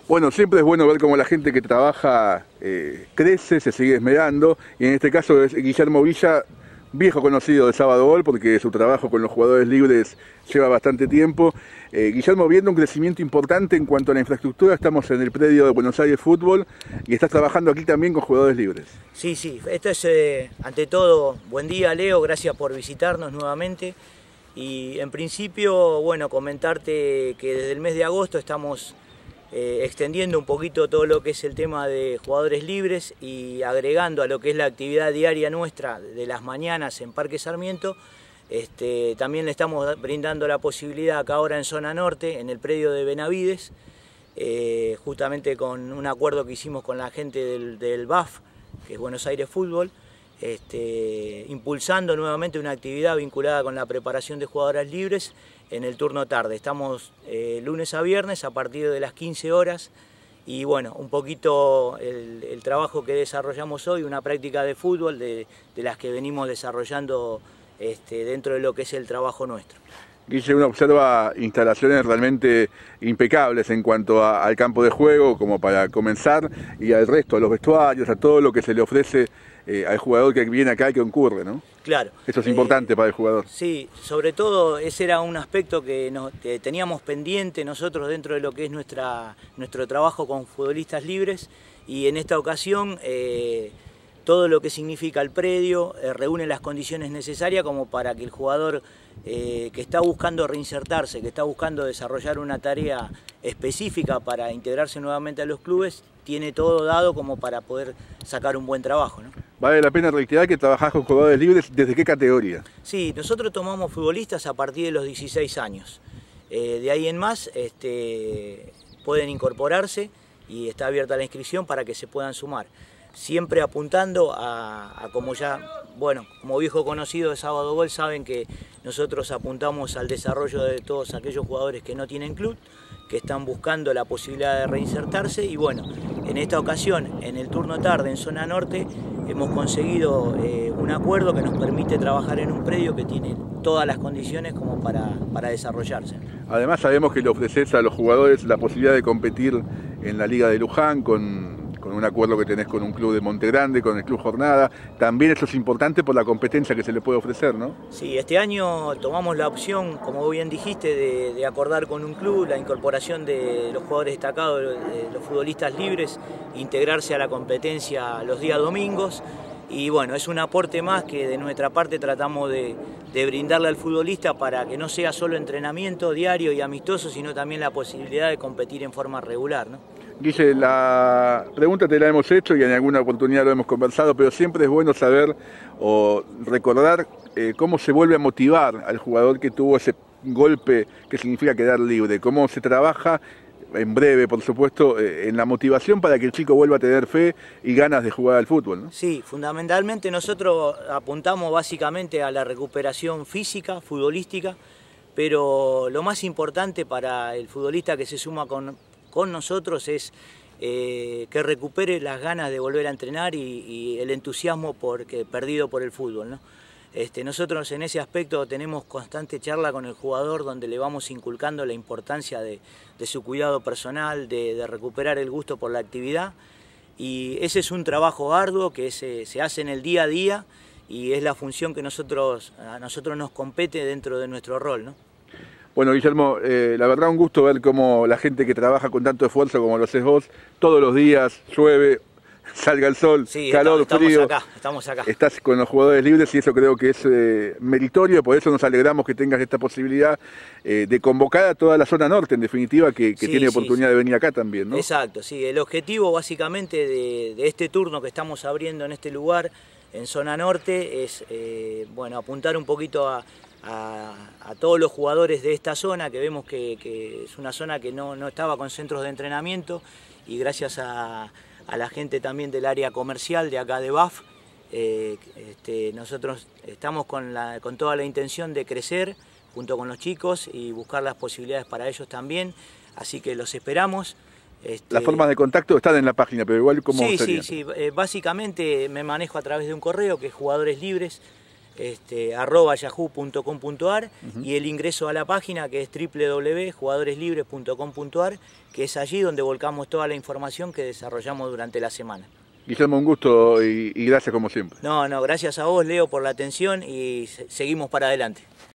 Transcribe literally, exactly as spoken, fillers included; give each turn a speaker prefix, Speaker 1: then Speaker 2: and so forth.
Speaker 1: Bueno, siempre es bueno ver cómo la gente que trabaja eh, crece, se sigue esmerando, y en este caso es Guillermo Villa, viejo conocido de Sábado Gol, porque su trabajo con los jugadores libres lleva bastante tiempo. Eh, Guillermo, viendo un crecimiento importante en cuanto a la infraestructura, estamos en el predio de Buenos Aires Fútbol y estás trabajando aquí también con jugadores libres.
Speaker 2: Sí, sí, esto es, eh, ante todo, buen día Leo, gracias por visitarnos nuevamente. Y en principio, bueno, comentarte que desde el mes de agosto estamos eh, extendiendo un poquito todo lo que es el tema de jugadores libres y agregando a lo que es la actividad diaria nuestra de las mañanas en Parque Sarmiento. Este, también le estamos brindando la posibilidad acá ahora en Zona Norte, en el predio de Benavides, eh, justamente con un acuerdo que hicimos con la gente del, del B A F, que es Buenos Aires Fútbol, este, impulsando nuevamente una actividad vinculada con la preparación de jugadoras libres en el turno tarde. Estamos eh, lunes a viernes a partir de las quince horas y bueno, un poquito el, el trabajo que desarrollamos hoy, una práctica de fútbol de, de las que venimos desarrollando este, dentro de lo que es el trabajo nuestro.
Speaker 1: Guille, uno observa instalaciones realmente impecables en cuanto a, al campo de juego, como para comenzar, y al resto, a los vestuarios, a todo lo que se le ofrece eh, al jugador que viene acá y que concurre, ¿no?
Speaker 2: Claro.
Speaker 1: Eso es importante eh, para el jugador.
Speaker 2: Sí, sobre todo ese era un aspecto que, nos, que teníamos pendiente nosotros dentro de lo que es nuestra, nuestro trabajo con futbolistas libres, y en esta ocasión eh, todo lo que significa el predio eh, reúne las condiciones necesarias como para que el jugador eh, que está buscando reinsertarse, que está buscando desarrollar una tarea específica para integrarse nuevamente a los clubes, tiene todo dado como para poder sacar un buen trabajo, ¿no?
Speaker 1: Vale la pena reiterar que trabajás con jugadores libres, ¿desde qué categoría?
Speaker 2: Sí, nosotros tomamos futbolistas a partir de los dieciséis años. Eh, de ahí en más este, pueden incorporarse y está abierta la inscripción para que se puedan sumar. Siempre apuntando a, a como ya, bueno, como viejo conocido de Sábado Gol, saben que nosotros apuntamos al desarrollo de todos aquellos jugadores que no tienen club, que están buscando la posibilidad de reinsertarse, y bueno, en esta ocasión, en el turno tarde en Zona Norte, hemos conseguido eh, un acuerdo que nos permite trabajar en un predio que tiene todas las condiciones como para, para desarrollarse.
Speaker 1: Además sabemos que le ofreces a los jugadores la posibilidad de competir en la Liga de Luján con... con un acuerdo que tenés con un club de Monte Grande, con el Club Jornada. También eso es importante por la competencia que se le puede ofrecer, ¿no?
Speaker 2: Sí, este año tomamos la opción, como bien dijiste, de, de acordar con un club la incorporación de los jugadores destacados, de los futbolistas libres, integrarse a la competencia los días domingos. Y bueno, es un aporte más que de nuestra parte tratamos de, de brindarle al futbolista para que no sea solo entrenamiento diario y amistoso, sino también la posibilidad de competir en forma regular, ¿no?
Speaker 1: Guille, la pregunta te la hemos hecho y en alguna oportunidad lo hemos conversado, pero siempre es bueno saber o recordar eh, cómo se vuelve a motivar al jugador que tuvo ese golpe que significa quedar libre, cómo se trabaja en breve, por supuesto, eh, en la motivación para que el chico vuelva a tener fe y ganas de jugar al fútbol, ¿no?
Speaker 2: Sí, fundamentalmente nosotros apuntamos básicamente a la recuperación física, futbolística, pero lo más importante para el futbolista que se suma con con nosotros es eh, que recupere las ganas de volver a entrenar y, y el entusiasmo porque, perdido por el fútbol, ¿no? Este, nosotros en ese aspecto tenemos constante charla con el jugador donde le vamos inculcando la importancia de, de su cuidado personal, de, de recuperar el gusto por la actividad, y ese es un trabajo arduo que se, se hace en el día a día y es la función que nosotros, a nosotros nos compete dentro de nuestro rol, ¿no?
Speaker 1: Bueno, Guillermo, eh, la verdad un gusto ver cómo la gente que trabaja con tanto esfuerzo como lo haces vos, todos los días, llueve, salga el sol,
Speaker 2: sí,
Speaker 1: calor,
Speaker 2: estamos
Speaker 1: frío,
Speaker 2: acá, estamos acá.
Speaker 1: Estás con los jugadores libres y eso creo que es eh, meritorio, por eso nos alegramos que tengas esta posibilidad eh, de convocar a toda la zona norte, en definitiva, que, que
Speaker 2: sí,
Speaker 1: tiene
Speaker 2: sí,
Speaker 1: oportunidad
Speaker 2: sí.
Speaker 1: de venir acá también, ¿no?
Speaker 2: Exacto, sí, el objetivo básicamente de, de este turno que estamos abriendo en este lugar, en Zona Norte, es eh, bueno, apuntar un poquito a A, a todos los jugadores de esta zona, que vemos que, que es una zona que no, no estaba con centros de entrenamiento, y gracias a, a la gente también del área comercial de acá de B A F, eh, este, nosotros estamos con, la, con toda la intención de crecer junto con los chicos y buscar las posibilidades para ellos también, así que los esperamos. Este,
Speaker 1: Las formas de contacto están en la página, pero igual como
Speaker 2: Sí,
Speaker 1: sería.
Speaker 2: sí, sí, eh, básicamente me manejo a través de un correo que es Jugadores Libres este, arroba yahoo punto com punto ar
Speaker 1: Uh-huh.
Speaker 2: y el ingreso a la página que es doble u doble u doble u punto jugadores libres punto com punto ar, que es allí donde volcamos toda la información que desarrollamos durante la semana.
Speaker 1: Guillermo, un gusto y, y gracias como siempre.
Speaker 2: No, no, gracias a vos, Leo, por la atención y seguimos para adelante.